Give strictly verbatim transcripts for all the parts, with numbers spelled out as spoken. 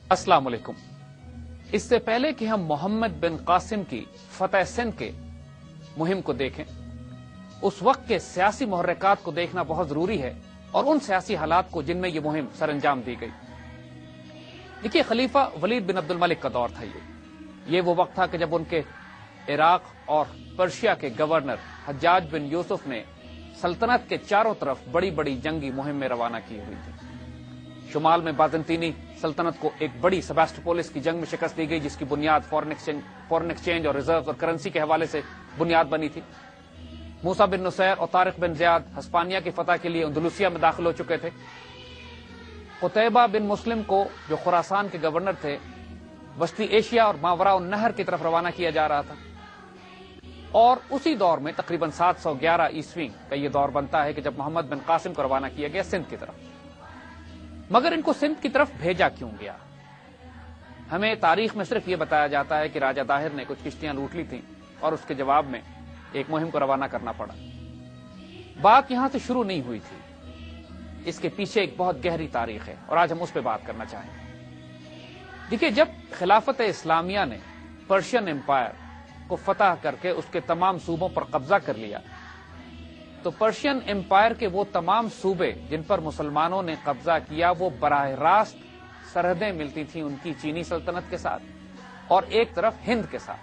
अस्सलाम वालेकुम। इससे पहले कि हम मोहम्मद बिन कासिम की फतह सिंध के मुहिम को देखें, उस वक्त के सियासी मुहर्रिकात को देखना बहुत जरूरी है और उन सियासी हालात को जिनमें यह मुहिम सरअंजाम दी गई। देखिए, खलीफा वलीद बिन अब्दुल मलिक का दौर था ये ये वो वक्त था कि जब उनके इराक और पर्शिया के गवर्नर हज्जाज बिन यूसुफ ने सल्तनत के चारों तरफ बड़ी बड़ी जंगी मुहिम में रवाना की हुई थी। शुमाल में बाज़ंतीनी सल्तनत को एक बड़ी सेबास्टोपोलिस की जंग में शिकस्त दी गई, जिसकी बुनियाद फॉरेन एक्सचेंज फॉरेन एक्सचेंज और रिजर्व और करेंसी के हवाले से बुनियाद बनी थी। मूसा बिन नुसैर और तारिक बिन ज़ियाद हस्पानिया की फतह के लिए अंदलुसिया में दाखिल हो चुके थे। कुतैबा बिन मुस्लिम को, जो खुरासान के गवर्नर थे, वस्ती एशिया और मावरा नहर की तरफ रवाना किया जा रहा था। और उसी दौर में तकरीबन सात सौ ग्यारह ईस्वी का यह दौर बनता है कि जब मोहम्मद बिन कासिम को रवाना किया गया सिंध की तरफ। मगर इनको सिंध की तरफ भेजा क्यों गया? हमें तारीख में सिर्फ ये बताया जाता है कि राजा दाहिर ने कुछ किश्तियां लूट ली थीं और उसके जवाब में एक मुहिम को रवाना करना पड़ा। बात यहां से शुरू नहीं हुई थी, इसके पीछे एक बहुत गहरी तारीख है और आज हम उस पर बात करना चाहेंगे। देखिए, जब खिलाफत इस्लामिया ने पर्शियन एम्पायर को फतह करके उसके तमाम सूबों पर कब्जा कर लिया, तो पर्शियन एम्पायर के वो तमाम सूबे जिन पर मुसलमानों ने कब्जा किया, वो बराह रास्त सरहदें मिलती थी उनकी चीनी सल्तनत के साथ और एक तरफ हिंद के साथ।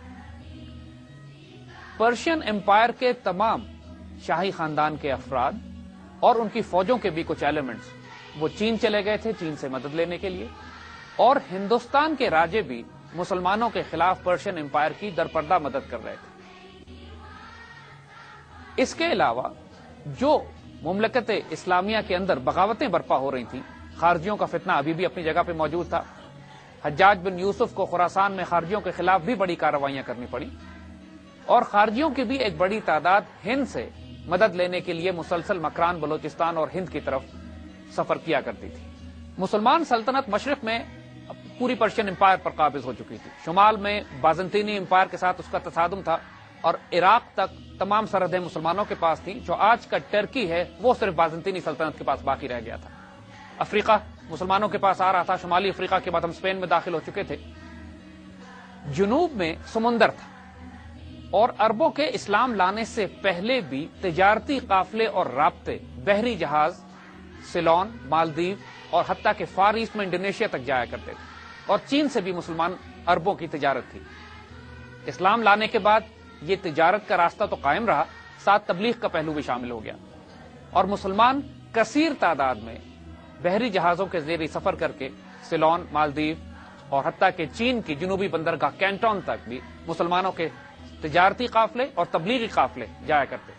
पर्शियन एम्पायर के तमाम शाही खानदान के अफराद और उनकी फौजों के भी कुछ एलिमेंट्स वो चीन चले गए थे, चीन से मदद लेने के लिए। और हिंदुस्तान के राजे भी मुसलमानों के खिलाफ पर्शियन एम्पायर की दरपर्दा मदद कर रहे थे। इसके अलावा जो मुमलकत इस्लामिया के अंदर बगावतें बर्पा हो रही थी, खारजियों का फितना अभी भी अपनी जगह पर मौजूद था। हज्जाज बिन यूसुफ को खुरासान में खारजियों के खिलाफ भी बड़ी कार्रवाइयां करनी पड़ी और खारजियों की भी एक बड़ी तादाद हिंद से मदद लेने के लिए मुसलसल मकरान, बलोचिस्तान और हिंद की तरफ सफर किया करती थी। मुसलमान सल्तनत मशरिक में पूरी पर्शियन एम्पायर पर काबिज हो चुकी थी। शुमाल में बाज़ंतीनी एम्पायर के साथ उसका तसादुम था और इराक तक तमाम सरहदें मुसलमानों के पास थी। जो आज का टर्की है वो सिर्फ बाज़ंतीनी सल्तनत के पास बाकी रह गया था। अफ्रीका मुसलमानों के पास आ रहा था। शुमाली अफ्रीका के बाद हम स्पेन में दाखिल हो चुके थे। जुनूब में समुंदर था और अरबों के इस्लाम लाने से पहले भी तिजारती काफिले और राब्ते बहरी जहाज सिलोन, मालदीव और हत्ता के फार ईस्ट में इंडोनेशिया तक जाया करते थे और चीन से भी मुसलमान अरबों की तिजारत थी। इस्लाम लाने के बाद ये तिजारत का रास्ता तो कायम रहा, साथ तबलीग का पहलू भी शामिल हो गया और मुसलमान कसीर तादाद में बहरी जहाजों के जेरी सफर करके सिलोन, मालदीव और हत्ता के चीन की जुनूबी बंदरगाह कैंटोन तक भी मुसलमानों के तिजारती काफिले और तबलीगी काफिले जाया करते थे।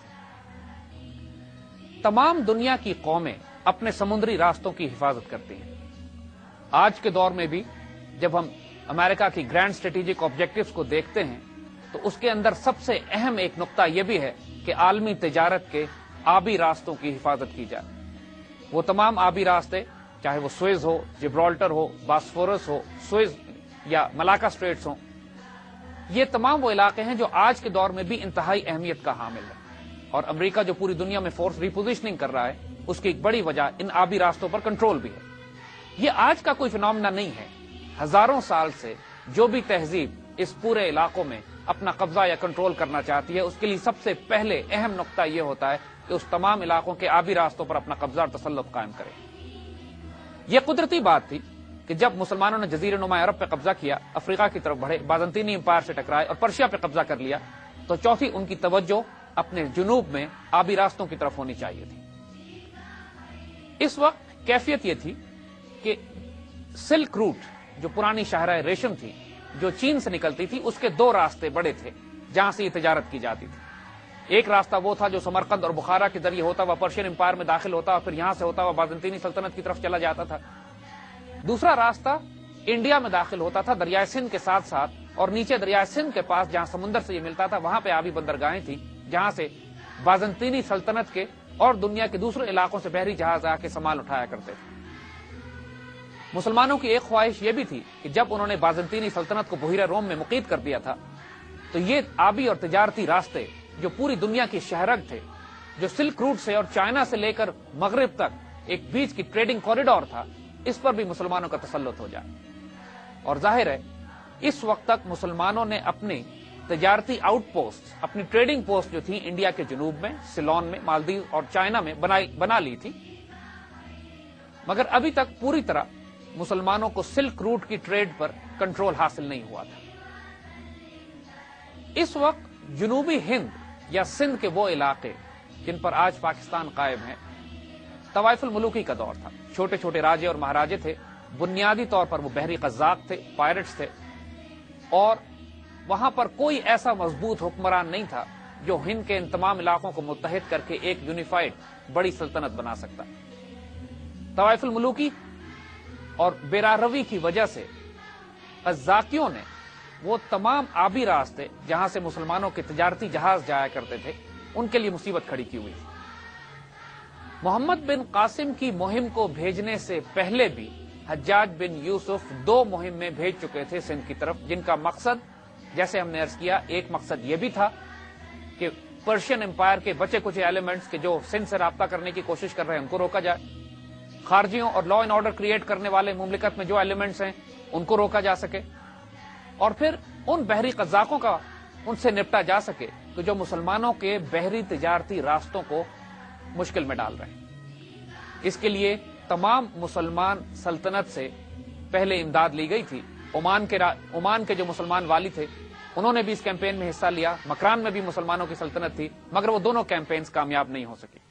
तमाम दुनिया की कौमें अपने समुद्री रास्तों की हिफाजत करती हैं। आज के दौर में भी जब हम अमेरिका की ग्रैंड स्ट्रेटेजिक ऑब्जेक्टिव्स को देखते हैं तो उसके अंदर सबसे अहम एक नुक्ता यह भी है कि आलमी तिजारत के आबी रास्तों की हिफाजत की जाए। वो तमाम आबी रास्ते, चाहे वो सुएज हो, जिब्राल्टर हो, बास्फोरस हो, सुएज या मलाका स्ट्रेट्स हो, ये तमाम वो इलाके हैं जो आज के दौर में भी इंतहाई अहमियत का हामिल है। और अमेरिका जो पूरी दुनिया में फोर्स रिपोजिशनिंग कर रहा है, उसकी एक बड़ी वजह इन आबी रास्तों पर कंट्रोल भी है। ये आज का कोई फिनोमेना नहीं है। हजारों साल से जो भी तहजीब इस पूरे इलाकों में अपना कब्जा या कंट्रोल करना चाहती है, उसके लिए सबसे पहले अहम नुक्ता यह होता है कि उस तमाम इलाकों के आबी रास्तों पर अपना कब्जा और तसल्लुत कायम करे। यह कुदरती बात थी कि जब मुसलमानों ने जजीरे नुमा अरब पर कब्जा किया, अफ्रीका की तरफ बढ़े, बाज़ंतीनी एम्पायर से टकराए और पर्शिया पर कब्जा कर लिया, तो चौथी उनकी तवज्जो अपने जुनूब में आबी रास्तों की तरफ होनी चाहिए थी। इस वक्त कैफियत यह थी कि सिल्क रूट, जो पुरानी शाहराह रेशम थी जो चीन से निकलती थी, उसके दो रास्ते बड़े थे जहां से ये तिजारत की जाती थी। एक रास्ता वो था जो समरकंद और बुखारा के जरिए होता हुआ पर्शियन एम्पायर में दाखिल होता और फिर यहां से होता हुआ बाज़ंतीनी सल्तनत की तरफ चला जाता था। दूसरा रास्ता इंडिया में दाखिल होता था दरियाए सिंध के साथ साथ, और नीचे दरियाए सिंध के पास जहां समुद्र से ये मिलता था, वहां पे आबी बंदरगाहें थी जहां से बाज़ंतीनी सल्तनत के और दुनिया के दूसरे इलाकों से बहरी जहाज आके सामान उठाया करते थे। मुसलमानों की एक ख्वाहिश यह भी थी कि जब उन्होंने बाज़ंतीनी सल्तनत को बुहिरा रोम में मुक़ीद कर दिया था, तो ये आबी और तिजारती रास्ते जो पूरी दुनिया की शहरग थे, जो सिल्क रूट से और चाइना से लेकर मगरिब तक एक बीच की ट्रेडिंग कॉरिडोर था, इस पर भी मुसलमानों का तसल्लुत हो जाए। اور ظاہر ہے اس وقت تک مسلمانوں نے اپنی تجارتی آؤٹ پوسٹ، اپنی ٹریڈنگ پوسٹ جو تھی انڈیا کے جنوب میں، سیلون میں، مالدیو اور چائنا میں بنا لی تھی، مگر ابھی تک پوری طرح مسلمانوں کو سلک روٹ کی ٹریڈ پر کنٹرول حاصل نہیں ہوا تھا۔ اس وقت جنوبی ہند یا سندھ کے وہ علاقے جن پر آج پاکستان قائم ہے، طوائف الملوکی کا دور تھا۔ چھوٹے چھوٹے راجے اور مہاراجے تھے، بنیادی طور پر وہ بحری قزاق تھے، پائرٹس تھے، اور وہاں پر کوئی ایسا مضبوط حکمران نہیں تھا جو ہند کے ان تمام علاقوں کو متحد کر کے ایک یونیفائڈ بڑی سلطنت بنا سکتا۔ طوائف الملوکی اور بیراروی کی وجہ سے قزاقیوں نے وہ تمام آبی راستے جہاں سے مسلمانوں کے تجارتی جہاز جایا کرتے تھے ان کے لیے مصیبت کھڑی کی ہوئی تھی۔ محمد بن قاسم کی مہم کو بھیجنے سے پہلے بھی حجاج بن یوسف دو مہم میں بھیج چکے تھے سندھ کی طرف، جن کا مقصد جیسے ہم نے عرض کیا، ایک مقصد یہ بھی تھا کہ پرشین امپائر کے بچے کچھ ایلیمنٹس کے جو سندھ سے رابطہ کرنے کی کوشش کر رہے ہیں ان کو روکا جائے، خارجیوں اور لا اینڈ آرڈر کریٹ کرنے والے مملکت میں جو ایلیمنٹس ہیں ان کو روکا جا سکے، اور پھر ان بحری قزاقوں کا ان سے نپٹا جا سکے کہ جو مسلمانوں کے بحری تجارتی راستوں کو مشکل میں ڈال رہے ہیں۔ اس کے لیے تمام مسلمان سلطنت سے پہلے امداد لی گئی تھی۔ عمان کے عمان کے جو مسلمان والی تھے انہوں نے بھی اس کیمپین میں حصہ لیا، مکران میں بھی مسلمانوں کی سلطنت تھی، مگر وہ دونوں کیمپینز کامیاب نہیں ہو سکی۔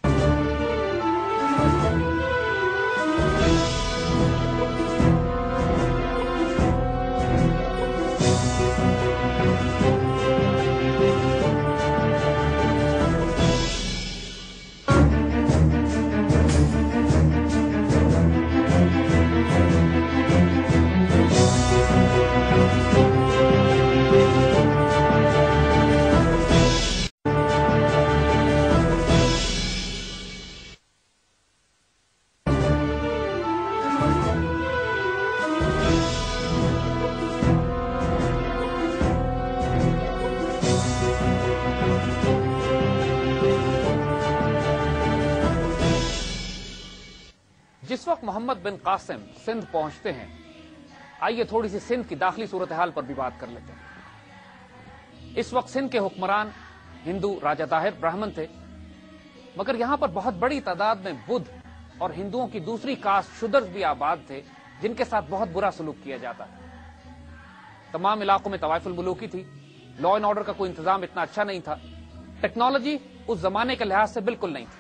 جس وقت محمد بن قاسم سندھ پہنچتے ہیں، آئیے تھوڑی سی سندھ کی داخلی صورتحال پر بھی بات کر لیتے ہیں۔ اس وقت سندھ کے حکمران ہندو راجہ طاہر برہمن تھے، مگر یہاں پر بہت بڑی تعداد میں بدھ اور ہندوؤں کی دوسری کاسٹ شودرز بھی آباد تھے جن کے ساتھ بہت برا سلوک کیا جاتا ہے۔ تمام علاقوں میں طوائف الملوکی تھی، لا اینڈ آرڈر کا کوئی انتظام اتنا اچھا نہیں تھا، ٹیکنالوجی اس زمانے کے لحاظ سے بالکل نہیں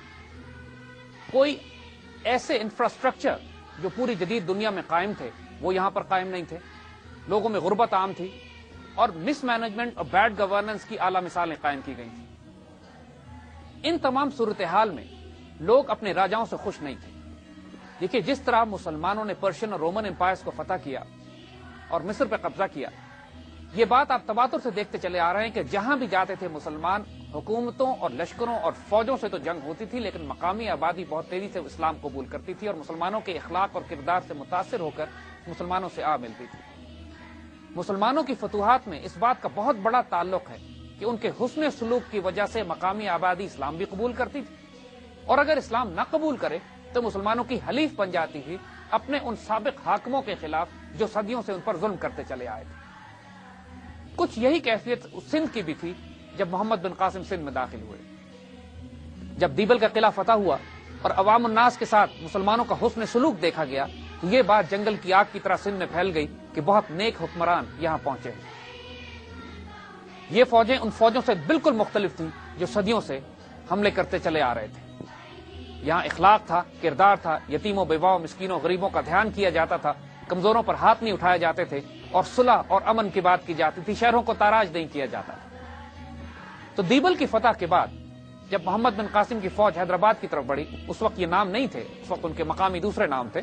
تھی، کوئی ایسے انفراسٹرکچر جو پوری جدید دنیا میں قائم تھے وہ یہاں پر قائم نہیں تھے، لوگوں میں غربت عام تھی، اور مس مینجمنٹ اور بیڈ گورننس کی اعلیٰ مثالیں قائم کی گئی تھیں۔ ان تمام صورتحال میں لوگ اپنے راجاؤں سے خوش نہیں تھے۔ دیکھیے جس طرح مسلمانوں نے پرشین اور رومن امپائرز کو فتح کیا اور مصر پہ قبضہ کیا، یہ بات آپ تباتر سے دیکھتے چلے آ رہے ہیں کہ جہاں بھی جاتے تھے مسلمان، حکومتوں اور لشکروں اور فوجوں سے تو جنگ ہوتی تھی، لیکن مقامی آبادی بہت تیزی سے اسلام قبول کرتی تھی اور مسلمانوں کے اخلاق اور کردار سے متاثر ہو کر مسلمانوں سے آ ملتی تھی۔ مسلمانوں کی فتوحات میں اس بات کا بہت بڑا تعلق ہے کہ ان کے حسن سلوک کی وجہ سے مقامی آبادی اسلام بھی قبول کرتی تھی، اور اگر اسلام نہ قبول کرے تو مسلمانوں کی حلیف بن جاتی تھی اپنے ان سابق حاکموں کے خلاف جو صدیوں سے ان پر ظلم کرتے چلے آئے تھے۔ کچھ یہی کیفیت سندھ کی بھی تھی جب محمد بن قاسم سندھ میں داخل ہوئے۔ جب دیبل کا قلعہ فتح ہوا اور عوام الناس کے ساتھ مسلمانوں کا حسن سلوک دیکھا گیا تو یہ بات جنگل کی آگ کی طرح سندھ میں پھیل گئی کہ بہت نیک حکمران یہاں پہنچے ہیں۔ یہ فوجیں ان فوجوں سے بالکل مختلف تھیں جو صدیوں سے حملے کرتے چلے آ رہے تھے۔ یہاں اخلاق تھا، کردار تھا، یتیموں، بیواؤں، مسکینوں، غریبوں کا دھیان کیا جاتا تھا، کمزوروں پر ہاتھ نہیں اٹھائے جاتے تھے، اور صلح اور امن کی بات کی جاتی تھی، شہروں کو تاراج نہیں کیا جاتا تھا۔ تو دیبل کی فتح کے بعد جب محمد بن قاسم کی فوج حیدرآباد کی طرف بڑھی، اس وقت یہ نام نہیں تھے، اس وقت ان کے مقامی دوسرے نام تھے،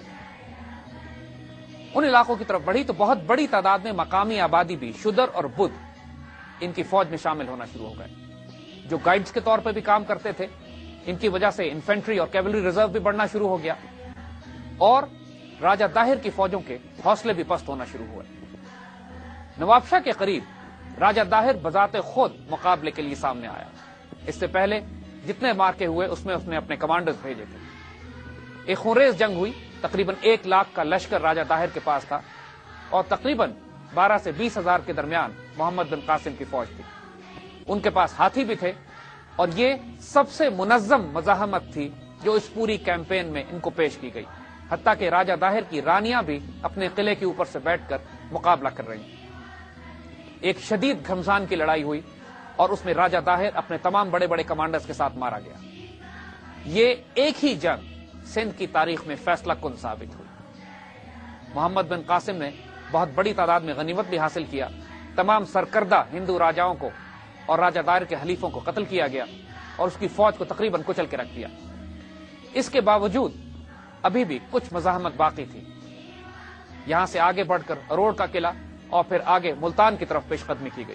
ان علاقوں کی طرف بڑھی تو بہت بڑی تعداد میں مقامی آبادی بھی، شودر اور بدھ، ان کی فوج میں شامل ہونا شروع ہو گئے، جو گائیڈز کے طور پہ بھی کام کرتے تھے۔ ان کی وجہ سے انفینٹری اور کیولری ریزرو بھی بڑھنا شروع ہو گیا، اور راجہ طاہر کی فوجوں کے حوصلے بھی پست ہونا شروع ہوئے۔ نواب شاہ کے قریب راجہ طاہر بذات خود مقابلے کے لیے سامنے آیا۔ اس سے پہلے جتنے مارکے ہوئے اس میں اس نے اپنے کمانڈرز بھیجے تھے۔ ایک خونریز جنگ ہوئی، تقریباً ایک لاکھ کا لشکر راجہ طاہر کے پاس تھا، اور تقریباً بارہ سے بیس ہزار کے درمیان محمد بن قاسم کی فوج تھی۔ ان کے پاس ہاتھی بھی تھے اور یہ سب سے منظم مزاحمت تھی جو اس پوری کیمپین میں ان کو پیش کی گئی، حتیٰ کہ راجہ داہر کی رانیاں بھی اپنے قلعے کے اوپر سے بیٹھ کر مقابلہ کر رہی ہیں۔ ایک شدید گھمسان کی لڑائی ہوئی اور اس میں راجہ داہر اپنے تمام بڑے بڑے کمانڈرز کے ساتھ مارا گیا۔ یہ ایک ہی جنگ سندھ کی تاریخ میں فیصلہ کن ثابت ہوئی۔ محمد بن قاسم نے بہت بڑی تعداد میں غنیمت بھی حاصل کیا، تمام سرکردہ ہندو راجاؤں کو اور راجہ داہر کے حلیفوں کو قتل کیا گیا اور اس کی فوج کو تقریباً کچل کے رکھ دیا۔ اس کے باوجود ابھی بھی کچھ مزاحمت باقی تھی۔ یہاں سے آگے بڑھ کر اروڑ کا قلعہ اور پھر آگے ملتان کی طرف پیش قدمی کی گئی۔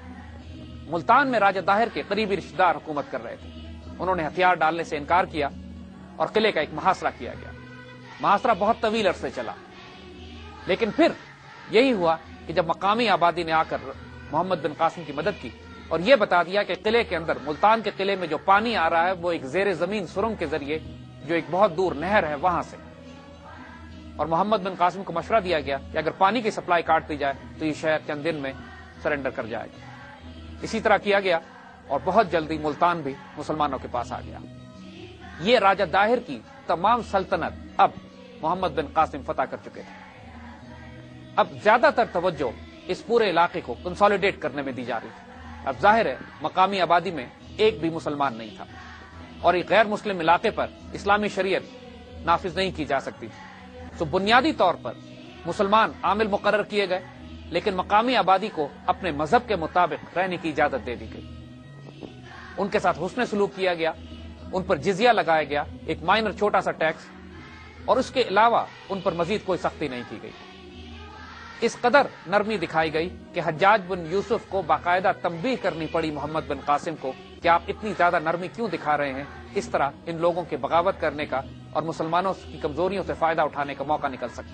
ملتان میں راجہ داہر کے قریبی رشتہ دار حکومت کر رہے تھے، انہوں نے ہتھیار ڈالنے سے انکار کیا اور قلعے کا ایک محاصرہ کیا گیا۔ محاصرہ بہت طویل عرصے چلا، لیکن پھر یہی ہوا کہ جب مقامی آبادی نے آ کر محمد بن قاسم کی مدد کی اور یہ بتا دیا کہ قلعے کے اندر، ملتان کے قلعے میں جو پانی آ رہا ہے وہ ایک زیر زمین سرنگ کے ذریعے جو ایک بہت دور نہر ہے وہاں سے، اور محمد بن قاسم کو مشورہ دیا گیا کہ اگر پانی کی سپلائی کاٹ دی جائے تو یہ شہر چند دن میں سرنڈر کر جائے گا۔ اسی طرح کیا گیا اور بہت جلدی ملتان بھی مسلمانوں کے پاس آ گیا۔ یہ راجہ داہر کی تمام سلطنت اب محمد بن قاسم فتح کر چکے تھے۔ اب زیادہ تر توجہ اس پورے علاقے کو کنسالیڈیٹ کرنے میں دی جا رہی تھی۔ اب ظاہر ہے مقامی آبادی میں ایک بھی مسلمان نہیں تھا اور ایک غیر مسلم علاقے پر اسلامی شریعت نافذ نہیں کی جا سکتی تھی، تو بنیادی طور پر مسلمان عامل مقرر کیے گئے، لیکن مقامی آبادی کو اپنے مذہب کے مطابق رہنے کی اجازت دے دی گئی۔ ان کے ساتھ حسن سلوک کیا گیا، ان پر جزیہ لگایا گیا، ایک مائنر چھوٹا سا ٹیکس، اور اس کے علاوہ ان پر مزید کوئی سختی نہیں کی گئی۔ اس قدر نرمی دکھائی گئی کہ حجاج بن یوسف کو باقاعدہ تنبیہ کرنی پڑی محمد بن قاسم کو کہ آپ اتنی زیادہ نرمی کیوں دکھا رہے ہیں، اس طرح ان لوگوں کے بغاوت کرنے کا اور مسلمانوں کی کمزوریوں سے فائدہ اٹھانے کا موقع نکل سکتا۔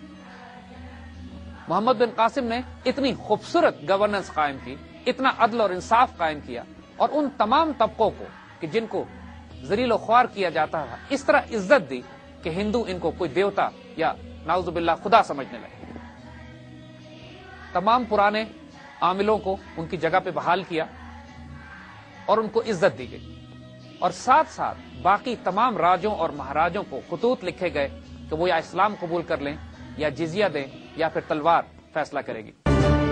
محمد بن قاسم نے اتنی خوبصورت گورننس قائم کی، اتنا عدل اور انصاف قائم کیا، اور ان تمام طبقوں کو کہ جن کو ذلیل و خوار کیا جاتا تھا اس طرح عزت دی کہ ہندو ان کو کوئی دیوتا یا نعوذ باللہ خدا سمجھنے لگے۔ تمام پرانے عاملوں کو ان کی جگہ پہ بحال کیا اور ان کو عزت دی گئی، اور ساتھ ساتھ باقی تمام راجوں اور مہاراجوں کو خطوط لکھے گئے کہ وہ یا اسلام قبول کر لیں یا جزیہ دیں یا پھر تلوار فیصلہ کرے گی۔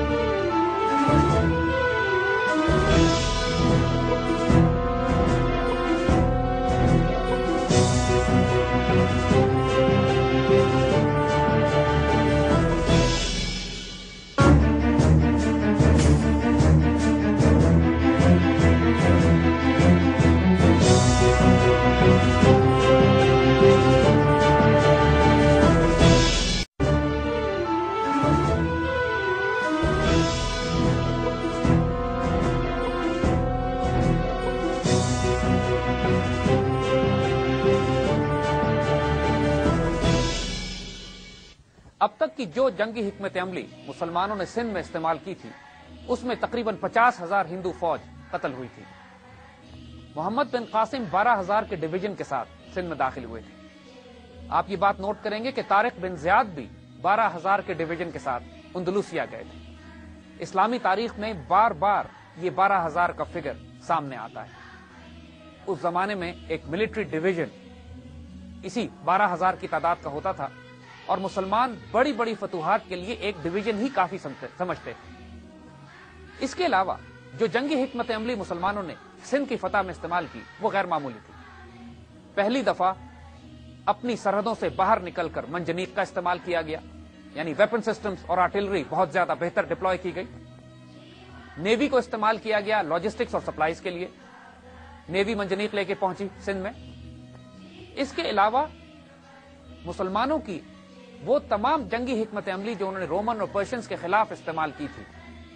اب تک کی جو جنگی حکمت عملی مسلمانوں نے سندھ میں استعمال کی تھی اس میں تقریباً پچاس ہزار ہندو فوج قتل ہوئی تھی۔ محمد بن قاسم بارہ ہزار کے ڈویژن کے ساتھ سندھ میں داخل ہوئے تھے۔ آپ یہ بات نوٹ کریں گے کہ طارق بن زیاد بھی بارہ ہزار کے ڈویژن کے ساتھ اندلوسیا گئے تھے۔ اسلامی تاریخ میں بار بار یہ بارہ ہزار کا فگر سامنے آتا ہے۔ اس زمانے میں ایک ملٹری ڈویژن اسی بارہ ہزار کی تعداد کا ہوتا تھا، اور مسلمان بڑی بڑی فتوحات کے لیے ایک ڈویژن ہی کافی سمجھتے تھے۔ اس کے علاوہ جو جنگی حکمت عملی مسلمانوں نے سندھ کی فتح میں استعمال کی وہ غیر معمولی تھی۔ پہلی دفعہ اپنی سرحدوں سے باہر نکل کر منجنیق کا استعمال کیا گیا، یعنی ویپن سسٹمز اور آرٹلری بہت زیادہ بہتر ڈپلوائے کی گئی۔ نیوی کو استعمال کیا گیا لاجسٹکس اور سپلائیز کے لیے، نیوی منجنیق لے کے پہنچی سندھ میں۔ اس کے علاوہ مسلمانوں کی وہ تمام جنگی حکمت عملی جو انہوں نے رومن اور پرشینز کے خلاف استعمال کی تھی،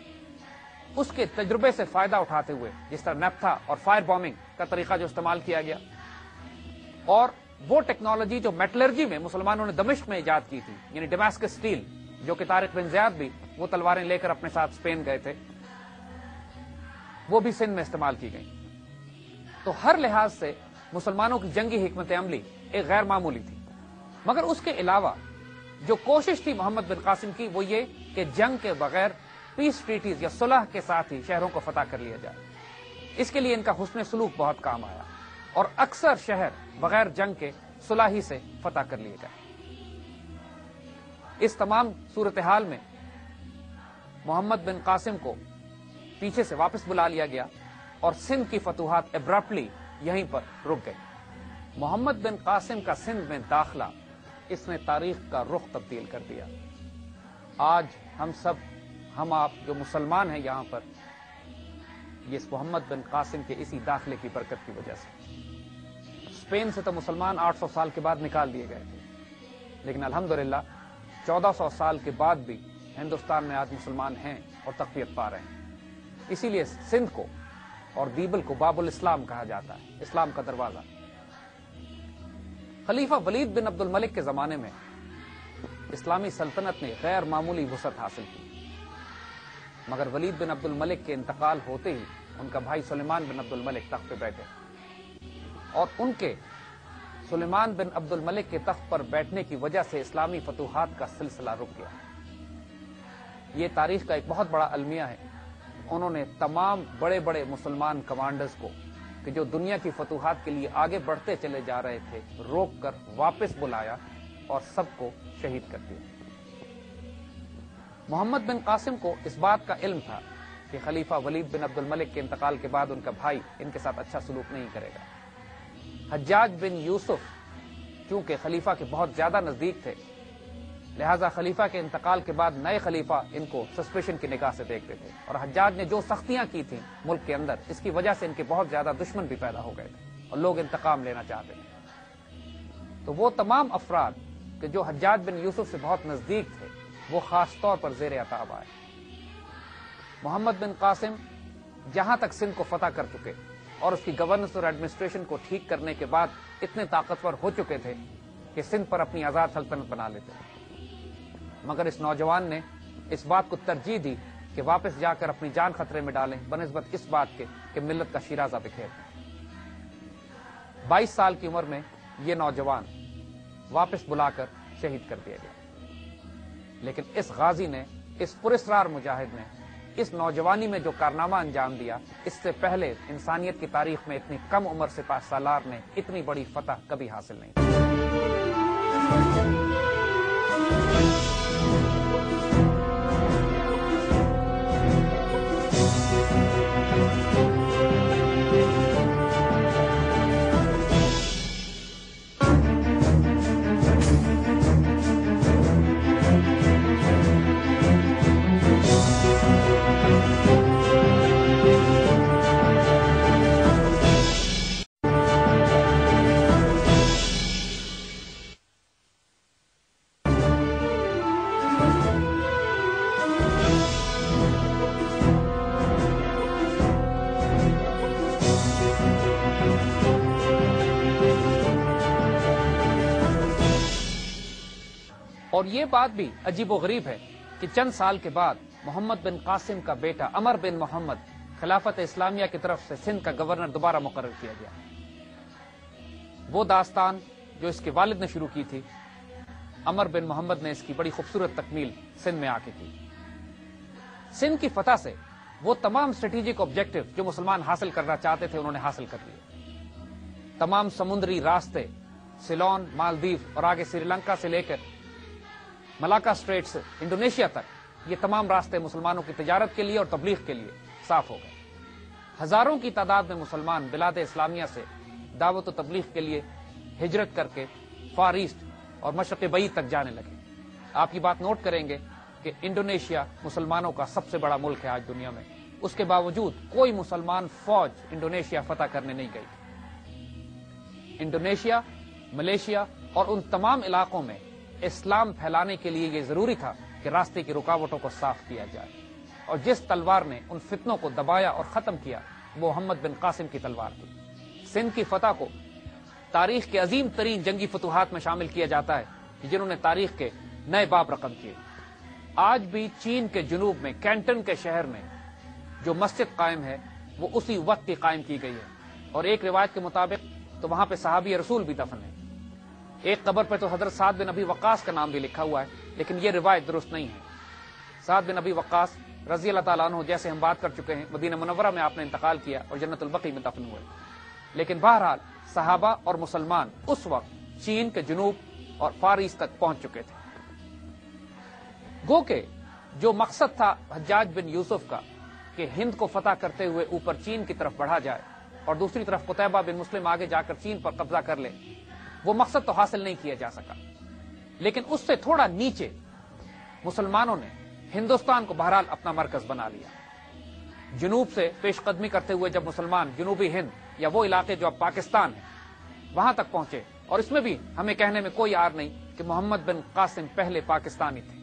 اس کے تجربے سے فائدہ اٹھاتے ہوئے، جس طرح نیپتھا اور فائر بامبنگ کا طریقہ جو استعمال کیا گیا، اور وہ ٹیکنالوجی جو میٹلرجی میں مسلمانوں نے دمشق میں ایجاد کی تھی، یعنی ڈیماسکس اسٹیل، جو کہ طارق بن زیاد بھی وہ تلواریں لے کر اپنے ساتھ اسپین گئے تھے، وہ بھی سندھ میں استعمال کی گئی۔ تو ہر لحاظ سے مسلمانوں کی جنگی حکمت عملی ایک غیر معمولی تھی۔ مگر اس کے علاوہ جو کوشش تھی محمد بن قاسم کی وہ یہ کہ جنگ کے بغیر پیس ٹریٹیز یا صلح کے ساتھ ہی شہروں کو فتح کر لیا جائے. اس کے لیے ان کا حسن سلوک بہت کام آیا اور اکثر شہر بغیر جنگ کے صلح ہی سے فتح کر لیے گئے. اس تمام صورتحال میں محمد بن قاسم کو پیچھے سے واپس بلا لیا گیا اور سندھ کی فتوحات ابرپٹلی یہیں پر رک گئی. محمد بن قاسم کا سندھ میں داخلہ اس نے تاریخ کا رخ تبدیل کر دیا. آج ہم سب ہم آپ جو مسلمان ہیں یہاں پر یہ محمد بن قاسم کے اسی داخلے کی برکت کی وجہ سے. اسپین سے تو مسلمان آٹھ سو سال کے بعد نکال دیے گئے تھے, لیکن الحمدللہ چودہ سو سال کے بعد بھی ہندوستان میں آج مسلمان ہیں اور تقویت پا رہے ہیں. اسی لیے سندھ کو اور بیبل کو باب الاسلام کہا جاتا ہے, اسلام کا دروازہ. خلیفہ ولید بن عبد الملک کے زمانے میں اسلامی سلطنت نے غیر معمولی وسعت حاصل کی, مگر ولید بن عبد الملک کے انتقال ہوتے ہی ان کا بھائی سلیمان بن عبد الملک تخت پہ بیٹھے اور ان کے سلیمان بن عبد الملک کے تخت پر بیٹھنے کی وجہ سے اسلامی فتوحات کا سلسلہ رک گیا. یہ تاریخ کا ایک بہت بڑا المیہ ہے. انہوں نے تمام بڑے بڑے مسلمان کمانڈرز کو کہ جو دنیا کی فتوحات کے لیے آگے بڑھتے چلے جا رہے تھے روک کر واپس بلایا اور سب کو شہید کر دیا. محمد بن قاسم کو اس بات کا علم تھا کہ خلیفہ ولید بن عبد الملک کے انتقال کے بعد ان کا بھائی ان کے ساتھ اچھا سلوک نہیں کرے گا. حجاج بن یوسف چونکہ خلیفہ کے بہت زیادہ نزدیک تھے, لہذا خلیفہ کے انتقال کے بعد نئے خلیفہ ان کو سسپیشن کی نگاہ سے دیکھتے تھے, اور حجاج نے جو سختیاں کی تھیں ملک کے اندر اس کی وجہ سے ان کے بہت زیادہ دشمن بھی پیدا ہو گئے تھے اور لوگ انتقام لینا چاہتے تھے. تو وہ تمام افراد کہ جو حجاج بن یوسف سے بہت نزدیک تھے وہ خاص طور پر زیر عتاب آئے. محمد بن قاسم جہاں تک سندھ کو فتح کر چکے اور اس کی گورننس اور ایڈمنسٹریشن کو ٹھیک کرنے کے بعد اتنے طاقتور ہو چکے تھے کہ سندھ پر اپنی آزاد سلطنت بنا لیتے. مگر اس نوجوان نے اس بات کو ترجیح دی کہ واپس جا کر اپنی جان خطرے میں ڈالیں بنسبت اس بات کے کہ ملت کا شیرازہ بکھیر. بائیس سال کی عمر میں یہ نوجوان واپس بلا کر شہید کر دیا گیا. لیکن اس غازی نے, اس پراسرار مجاہد نے اس نوجوانی میں جو کارنامہ انجام دیا, اس سے پہلے انسانیت کی تاریخ میں اتنی کم عمر سے پاس سالار نے اتنی بڑی فتح کبھی حاصل نہیں کی. اور یہ بات بھی عجیب و غریب ہے کہ چند سال کے بعد محمد بن قاسم کا بیٹا عمر بن محمد خلافت اسلامیہ کی طرف سے سندھ کا گورنر دوبارہ مقرر کیا گیا. وہ داستان جو اس کے والد نے شروع کی تھی, عمر بن محمد نے اس کی بڑی خوبصورت تکمیل سندھ میں آ کے کی. سندھ کی فتح سے وہ تمام اسٹریٹجک آبجیکٹو جو مسلمان حاصل کرنا چاہتے تھے انہوں نے حاصل کر لیے. تمام سمندری راستے سیلون, مالدیو اور آگے سری لنکا سے لے کر ملاکا اسٹریٹس انڈونیشیا تک یہ تمام راستے مسلمانوں کی تجارت کے لیے اور تبلیغ کے لیے صاف ہو گئے. ہزاروں کی تعداد میں مسلمان بلاد اسلامیہ سے دعوت و تبلیغ کے لیے ہجرت کر کے فار ایسٹ اور مشرق بعید تک جانے لگے. آپ یہ بات نوٹ کریں گے کہ انڈونیشیا مسلمانوں کا سب سے بڑا ملک ہے آج دنیا میں, اس کے باوجود کوئی مسلمان فوج انڈونیشیا فتح کرنے نہیں گئی. انڈونیشیا, ملیشیا اور ان تمام علاقوں میں اسلام پھیلانے کے لیے یہ ضروری تھا کہ راستے کی رکاوٹوں کو صاف کیا جائے, اور جس تلوار نے ان فتنوں کو دبایا اور ختم کیا وہ محمد بن قاسم کی تلوار تھی. سندھ کی فتح کو تاریخ کے عظیم ترین جنگی فتوحات میں شامل کیا جاتا ہے جنہوں نے تاریخ کے نئے باب رقم کیے. آج بھی چین کے جنوب میں کینٹن کے شہر میں جو مسجد قائم ہے وہ اسی وقت کی قائم کی گئی ہے, اور ایک روایت کے مطابق تو وہاں پہ صحابی رسول بھی دفن ہے. ایک قبر پہ تو حضرت سعد بن ابی وقاص کا نام بھی لکھا ہوا ہے، لیکن یہ روایت درست نہیں ہے۔ سعد بن ابی وقاص رضی اللہ تعالیٰ عنہ، جیسے ہم بات کر چکے ہیں، مدینہ منورہ میں آپ نے انتقال کیا اور جنت البقیع میں دفن ہوئے، لیکن بہرحال صحابہ اور مسلمان اس وقت چین کے جنوب اور فارس تک پہنچ چکے تھے۔ گو کہ جو مقصد تھا حجاج بن یوسف کا کہ ہند کو فتح کرتے ہوئے اوپر چین کی طرف بڑھا جائے اور دوسری طرف قتیبہ بن مسلم آگے جا کر چین پر قبضہ کر لے، وہ مقصد تو حاصل نہیں کیا جا سکا، لیکن اس سے تھوڑا نیچے مسلمانوں نے ہندوستان کو بہرحال اپنا مرکز بنا لیا۔ جنوب سے پیش قدمی کرتے ہوئے جب مسلمان جنوبی ہند یا وہ علاقے جو اب پاکستان ہے وہاں تک پہنچے، اور اس میں بھی ہمیں کہنے میں کوئی عار نہیں کہ محمد بن قاسم پہلے پاکستانی تھے،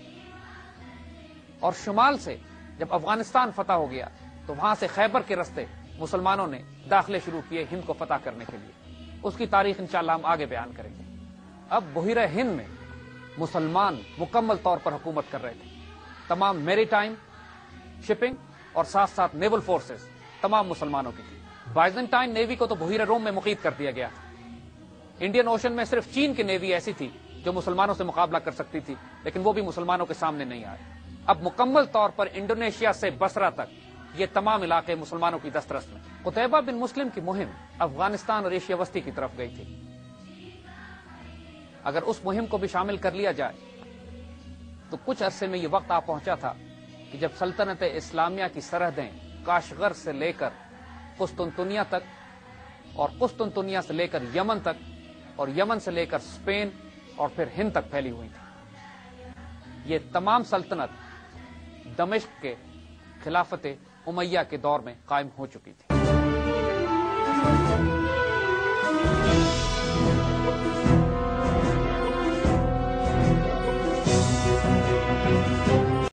اور شمال سے جب افغانستان فتح ہو گیا تو وہاں سے خیبر کے رستے مسلمانوں نے داخلے شروع کیے ہند کو فتح کرنے کے لیے۔ اس کی تاریخ انشاءاللہ ہم آگے بیان کریں گے۔ اب بحیرہ ہند میں مسلمان مکمل طور پر حکومت کر رہے تھے، تمام میری ٹائم شپنگ اور ساتھ ساتھ نیول فورسز تمام مسلمانوں کی تھی۔ بائزنٹائن نیوی کو تو بحیرہ روم میں مقید کر دیا گیا تھا۔ انڈین اوشن میں صرف چین کی نیوی ایسی تھی جو مسلمانوں سے مقابلہ کر سکتی تھی، لیکن وہ بھی مسلمانوں کے سامنے نہیں آئے۔ اب مکمل طور پر انڈونیشیا سے بصرہ تک یہ تمام علاقے مسلمانوں کی دسترس میں۔ قتیبہ بن مسلم کی مہم افغانستان اور ایشیا وسطی کی طرف گئی تھی۔ اگر اس مہم کو بھی شامل کر لیا جائے تو کچھ عرصے میں یہ وقت آ پہنچا تھا کہ جب سلطنت اسلامیہ کی سرحدیں کاشغر سے لے کر قسطنطنیہ تک اور قسطنطنیہ سے لے کر یمن تک اور یمن سے لے کر اسپین اور پھر ہند تک پھیلی ہوئی تھی۔ یہ تمام سلطنت دمشق کے خلافت امیہ کے دور میں قائم ہو چکی تھی۔